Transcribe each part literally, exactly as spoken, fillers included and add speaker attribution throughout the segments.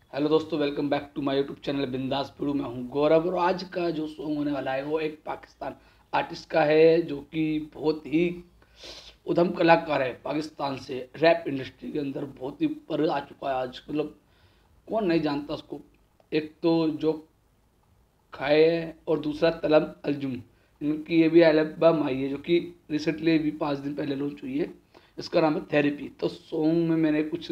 Speaker 1: Hello दोस्तों, welcome back to my YouTube channel Bindaas Pidu. मैं हूं गौरव और आज का जो सॉन्ग होने वाला है वो एक पाकिस्तान आर्टिस्ट का है जो कि बहुत ही उधम कलाकार है। पाकिस्तान से रैप इंडस्ट्री के अंदर बहुत ही ऊपर आ चुका है आज, मतलब कौन नहीं जानता उसको। एक तो जो खाए है और दूसरा तलब अलजुम। इनकी ये भी एल्बम आई है जो कि रिसेंटली भी पाँच दिन पहले लॉन्च हुई है। इसका नाम है थेरेपी। तो सॉन्ग में मैंने कुछ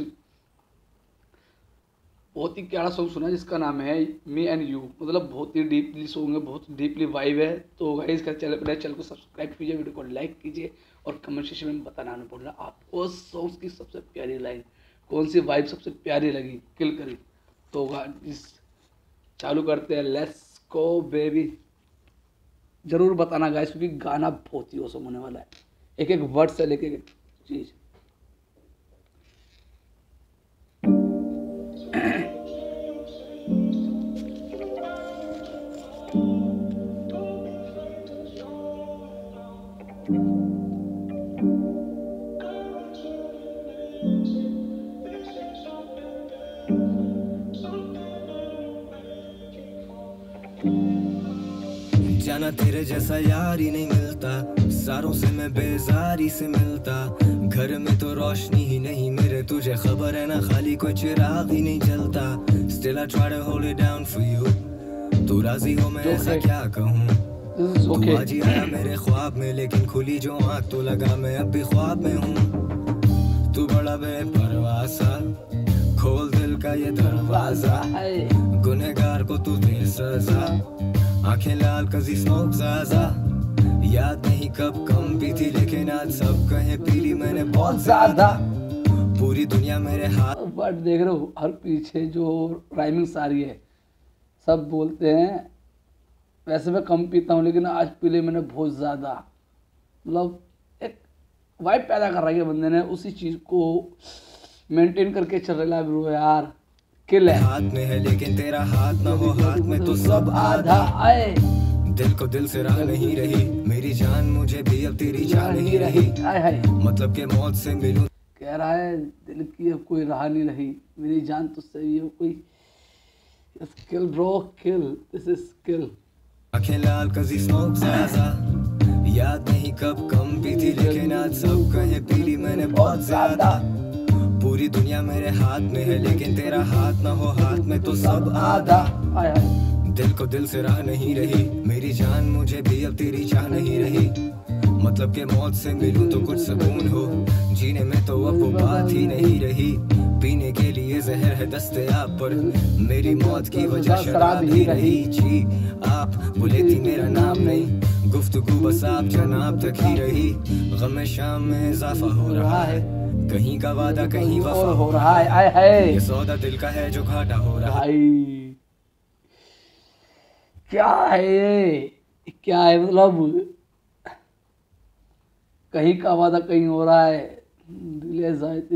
Speaker 1: बहुत ही प्यारा सॉन्ग सुना जिसका नाम है मी एंड यू। मतलब बहुत ही डीपली सॉन्ग है, बहुत डीपली वाइब है। तो गाइस इसका चैनल अपने चैनल को सब्सक्राइब कीजिए, वीडियो को लाइक कीजिए और कमेंट सेक्शन में बताना नहीं भूलना आपको सॉन्ग की सबसे प्यारी लाइन कौन सी, वाइब सबसे प्यारी लगी, किल करी। तो गाइस चालू करते हैं, लेट्स गो बेबी। जरूर बताना गाइस क्योंकि गाना बहुत ही औसम होने वाला है, एक एक वर्ड से लेके एक चीज़।
Speaker 2: जाना तेरे जैसा यार ही नहीं मिलता, सारों से मैं बेजारी से मिलता। घर में तो रोशनी ही नहीं मेरे, तुझे खबर है ना खाली कोई चिराग ही नहीं जलता। Still I try to hold it down for you, तू राजी हो मैं ऐसा क्या कहूँ। तू आज ही आया मेरे ख्वाब में, लेकिन खुली जो आँख तो लगा मैं अब भी ख्वाब में हूँ। तू बड़ा बेपरवाह सा, खोल दिल का ये दरवाजा, गुनहगार को तू दे सजा। आंखें लाल कजी स्मोक ज़ाज़ा, याद नहीं कब कम भी थी लेकिन आज सब कहे पीली मैंने बहुत ज्यादा। पूरी दुनिया मेरे हाथ।
Speaker 1: बट देख रहे हो हर पीछे जो राइमिंग सारी है, सब बोलते हैं वैसे मैं कम पीता हूँ लेकिन आज पी ली मैंने बहुत ज़्यादा। मतलब एक वाइब पैदा कर रही है बंदे ने, उसी चीज़ को मेंटेन करके चल रहा है ब्रो यार। किल है
Speaker 2: हाथ में है लेकिन तेरा हाथ ना हो हाथ में तो सब आधा।
Speaker 1: आए
Speaker 2: दिल को दिल से राह नहीं रही मेरी जान, मुझे भी अब तेरी जान नहीं रही।
Speaker 1: आए हाय
Speaker 2: मतलब के मौत से मिलूं,
Speaker 1: कह रहा है दिल की अब कोई राह नहीं रही मेरी जान तुझसे भी अब कोई। Kill bro kill, this is kill.
Speaker 2: आंखें लाल कजी स्मोक ज़ाज़ा, याद नहीं कब कम भी थी लेकिन आज सब कहे पीली मैंने बहुत ज्यादा। पूरी दुनिया मेरे हाथ में है लेकिन तेरा हाथ ना हो हाथ में तो सब आधा।
Speaker 1: आए हाय
Speaker 2: दिल को दिल से राह नहीं रही मेरी जान, मुझे भी अब तेरी चाह नहीं रही। मतलब के मौत से मिलूं तो कुछ सुकून हो, जीने में तो अब वो बात ही नहीं रही। पीने के लिए जहर है दस्तयाब पर मेरी मौत की वजह शराब ही रही। जी आप बोले थी मेरा नाम नहीं, गुफ्तगू बस आप जनाब तक ही रही। गम शाम में इजाफा हो रहा है, कहीं का वादा कहीं वफा
Speaker 1: हो रहा है। आए हाय
Speaker 2: ये सौदा दिल का है जो घाटा हो रहा है।
Speaker 1: भाई क्या है ये, क्या है मतलब कहीं का वादा कहीं हो रहा है। दिले जायती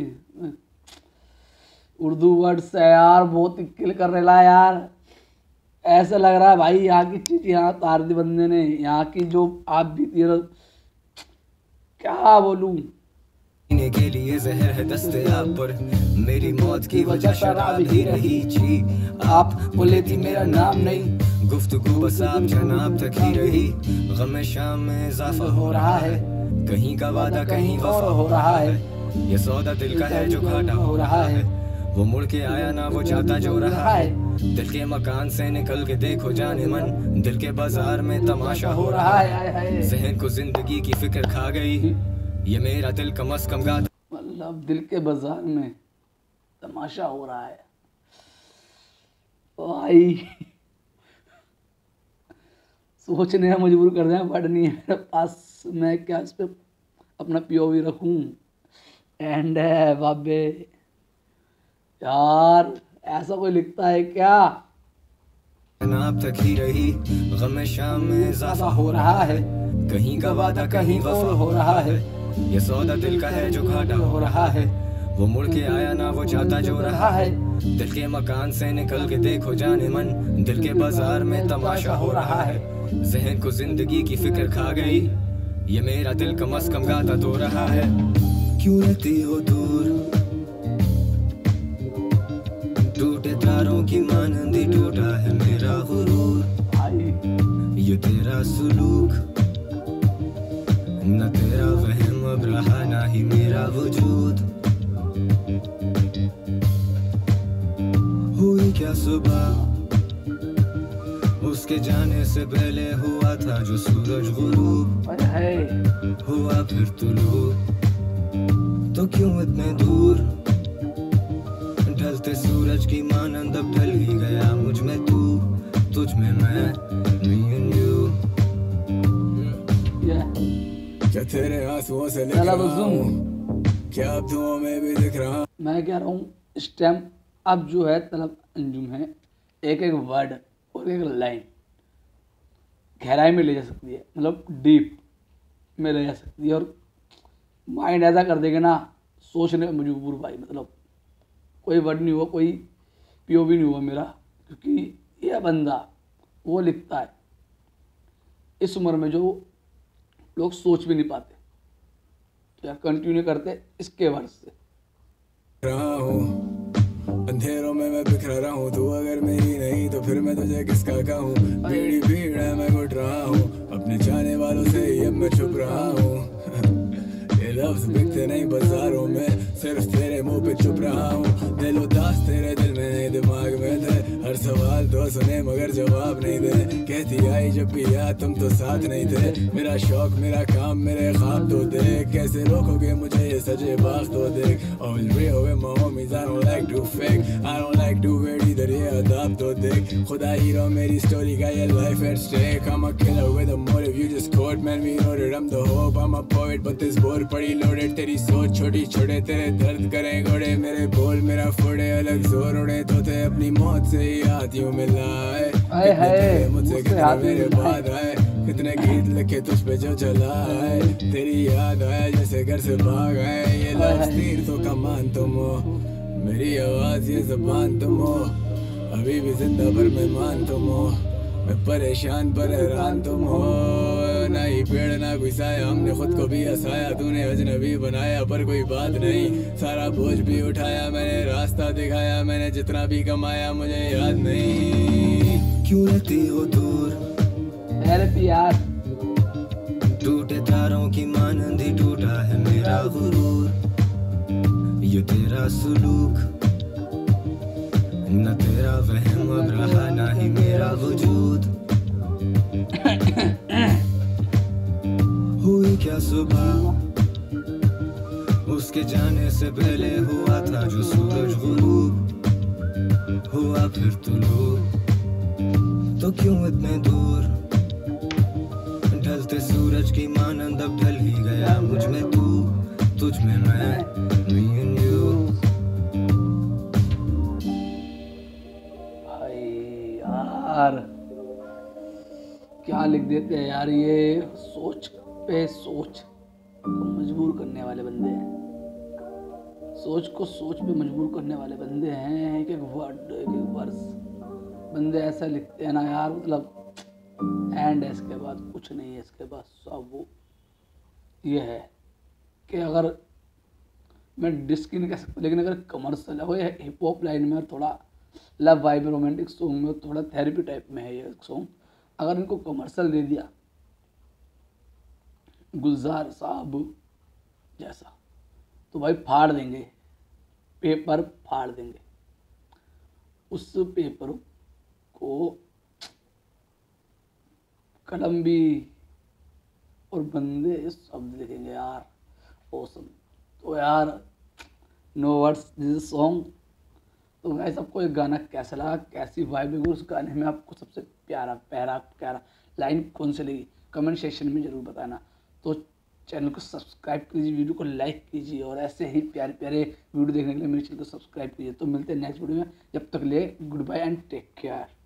Speaker 1: उर्दू वर्ड्स है यार, बहुत ही किल कर रहा है यार। ऐसा लग रहा है भाई यहाँ की चीज यहाँ तार दी बंदे ने, यहाँ की जो आप बीती है क्या बोलूं।
Speaker 2: पीने के लिए जहर है दस्तयाब पर मेरी मौत की वजह शराब ही रही। जी आप बोले थी मेरा नाम नहीं, गुफ्तगू बस आप जनाब तक ही रही। गम शाम में इजाफा हो रहा है, कहीं का वादा कहीं वफा हो रहा है। ये सौदा दिल का है जो घाटा हो रहा है, वो मुड़ के आया ना वो जाता जो रहा है। दिल के मकान से निकल के देखो जाने मन, दिल के बाजार में तमाशा हो रहा है। जहन को जिंदगी की फिक्र खा गई, ये मेरा दिल कम अज कम गाता।
Speaker 1: मतलब दिल के बाजार में तमाशा हो रहा है भाई। सोचने का मजबूर कर दें, बट नहीं है मेरे पास, मैं क्या इस पे अपना पीओवी रखूं। एंड है बाबे यार, ऐसा कोई लिखता है क्या।
Speaker 2: जनाब तक ही रही, गम शाम में इजाफा हो रहा है, कहीं का वादा कहीं वफा हो रहा है। ये सौदा दिल का है जो घाटा हो रहा है, वो मुड़ के आया ना वो जाता जो रहा है। दिल के मकान से निकल के देखो जाने मन, दिल के बाजार में तमाशा हो रहा है। जहन को जिंदगी की फिक्र खा गई, ये मेरा दिल कम अज कम गाता तो रहा है। क्यों रहती हो दूर, टूटे तारों की मानंदी टूटा है मेरा गुरूर। ये तेरा सुलूक न तेरा वहम अब रहा ना ही मेरा वजूद। हुई क्या सुबह उसके जाने से पहले हुआ था जो सूरज गुरूब, हुआ फिर तुलू तो क्यों इतने दूर। ढलते सूरज की मानंद अब ढल ही गया मुझ में तू, तुझ में मैं, me and you। क्या तेरे आंसुओं से लिख रहा हूँ, क्या अब धुओं में भी दिख रहा।
Speaker 1: मैं कह रहा हूँ इस टाइम अब जो है तलब अंजुम है, एक एक वर्ड और एक लाइन गहराई में ले जा सकती है, मतलब डीप में ले जा सकती है और माइंड ऐसा कर देगा ना सोचने में मजबूर भाई। मतलब कोई वर्ड नहीं हुआ, कोई पीओवी नहीं हुआ मेरा, क्योंकि यह बंदा वो लिखता है इस उम्र में जो लोग सोच भी नहीं पाते। तो यार कंटिन्यू करते इसके वर्ड से।
Speaker 2: रहा हूँ अंधेरों में मैं बिखरा रहा हूँ, तू अगर मेरी नहीं तो फिर मैं तुझे किसका कहूँ। भीड़ भीड़ है मैं घुट रहा हूँ, अपने जाने वालों से ही अब मैं छुप रहा हूँ। ये लफ्ज बिकते नहीं बाजारों में, सिर्फ तेरे मुंह पे चुप रहा हूँ। दिल उदास तेरे दिल में नहीं दिमाग में थे, हर सवाल तो सुने मगर जवाब नहीं दे। कहती आई जब भी याद तुम तो साथ नहीं थे, मेरा शौक मेरा काम मेरे ख्वाब तो देख। कैसे रोकोगे मुझे ये सजे बाग तो देख। Always real with my homies, I don't like to fake, I don't like to wear either, ये अदाब तो देख। खुदा हीरो मेरी स्टोरी का ये life at stake, I'm a killer with a motive, you just caught man we loaded, I'm the hope, I'm a poet but this war पड़ी loaded। तेरी सोच छोटी छोटे तेरे दर्द करें घोड़े, मेरे बोल मेरा फोड़े अलग जोर उड़े तो थे अपनी मौत से ही हाथ यूं मिलाए। मुझसे कितने मेरे बाद आए, कितने गीत लिखे तुझ पे जो चलाए। तेरी याद आया जैसे घर से भाग आए, ये लफ्ज़ तीर तो कमान तुम हो, मेरी आवाज ये ज़बान तुम हो, अभी भी जिंदा पर मेहमान तुम हो। मैं परेशान पर हैरान तुम हो, ना ही पेड़ ना कोई साया, हमने खुद को भी हंसाया, तूने अजनबी बनाया पर कोई बात नहीं। सारा बोझ भी उठाया मैंने, रास्ता दिखाया मैंने, जितना भी कमाया मुझे याद नहीं। क्यों रहती हो दूर
Speaker 1: यार,
Speaker 2: टूटे तारों की मानंदी टूटा है मेरा गुरूर। ये तेरा सुलूक न तेरा वहम अब रहा ना ही मेरा वजूद। हुई क्या सुबह उसके जाने से पहले हुआ था जो सूरज गुरूब, हुआ फिर तुलू तो क्यों इतने दूर। ढलते सूरज की मानंद अब ढल ही गया मुझ में तू, तुझ में मैं, me and you।
Speaker 1: भाई यार क्या लिख देते हैं यार, ये सोच पे सोच को मजबूर करने वाले बंदे हैं, सोच को सोच पे मजबूर करने वाले बंदे हैं। एक एक वर्ड एक एक वर्स बंदे ऐसा लिखते हैं ना यार, मतलब एंड है इसके बाद कुछ नहीं है, इसके बाद सब वो ये है कि अगर मैं डिस्क नहीं कह सकता, लेकिन अगर कमर्शियल है वो हिप हॉप लाइन में और थोड़ा लव वाइब रोमांटिक सॉन्ग में, थोड़ा थेरेपी टाइप में है ये सॉन्ग, अगर इनको कमर्शियल दे दिया गुलजार साहब जैसा तो भाई फाड़ देंगे, पेपर फाड़ देंगे। उस पेपर को कलम भी और बंदे शब्द लिखेंगे यार, ओसम। तो यार नो वर्ड्स दिस सॉन्ग। तो गाइस आपको एक गाना कैसा लगा, कैसी वाइब लगी, उस गाने में आपको सबसे प्यारा प्यारा प्यारा लाइन कौन सी लगी कमेंट सेक्शन में ज़रूर बताना। तो चैनल को सब्सक्राइब कीजिए, वीडियो को लाइक कीजिए और ऐसे ही प्यारे प्यारे वीडियो देखने के लिए मेरे चैनल को सब्सक्राइब कीजिए। तो मिलते हैं नेक्स्ट वीडियो में, जब तक ले goodbye and take care.